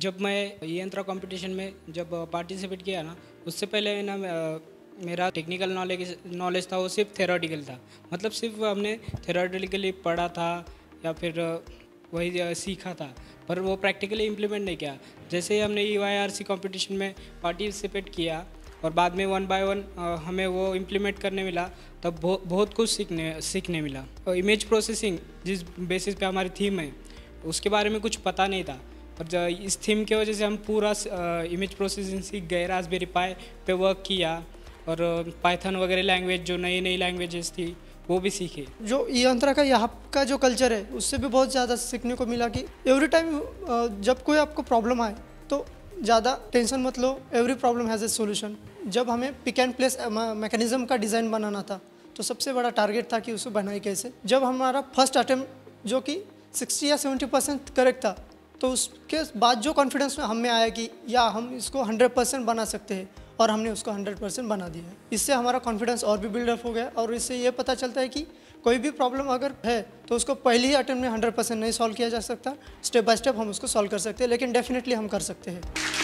जब मैं यंत्रा कंपटीशन में जब पार्टिसिपेट किया ना, उससे पहले ना मेरा टेक्निकल नॉलेज था वो सिर्फ थेरोटिकल था। मतलब सिर्फ हमने थेरोटिकली पढ़ा था या फिर वही सीखा था, पर वो प्रैक्टिकली इम्प्लीमेंट नहीं किया। जैसे ही हमने EYRC कंपटीशन में पार्टिसिपेट किया और बाद में 1 बाय 1 हमें वो इम्प्लीमेंट करने मिला, तब बहुत कुछ सीखने मिला। इमेज प्रोसेसिंग जिस बेसिस पे हमारी थीम है उसके बारे में कुछ पता नहीं था, पर इस थीम की वजह से हम पूरा इमेज प्रोसेसिंग सीख गए। रास्पबेरी पाई पे वर्क किया और पाइथन वगैरह लैंग्वेज जो नई लैंग्वेजेस थी वो भी सीखे। जो यंत्रा का यहाँ का जो कल्चर है उससे भी बहुत ज़्यादा सीखने को मिला कि एवरी टाइम जब कोई आपको प्रॉब्लम आए तो ज़्यादा टेंशन मत लो, every problem has a solution. जब हमें पिक एंड प्लेस मैकेनिज्म का डिज़ाइन बनाना था तो सबसे बड़ा टारगेट था कि उसको बनाए कैसे। जब हमारा फर्स्ट अटेम्प्ट जो कि 60 या 70% करेक्ट था, तो उसके बाद जो कॉन्फिडेंस हमें आया कि या हम इसको 100% बना सकते हैं, और हमने उसको 100% बना दिया है। इससे हमारा कॉन्फिडेंस और भी बिल्डअप हो गया और इससे ये पता चलता है कि कोई भी प्रॉब्लम अगर है तो उसको पहले ही अटेम्प्ट में 100% नहीं सॉल्व किया जा सकता। स्टेप बाय स्टेप हम उसको सॉल्व कर सकते हैं, लेकिन डेफिनेटली हम कर सकते हैं।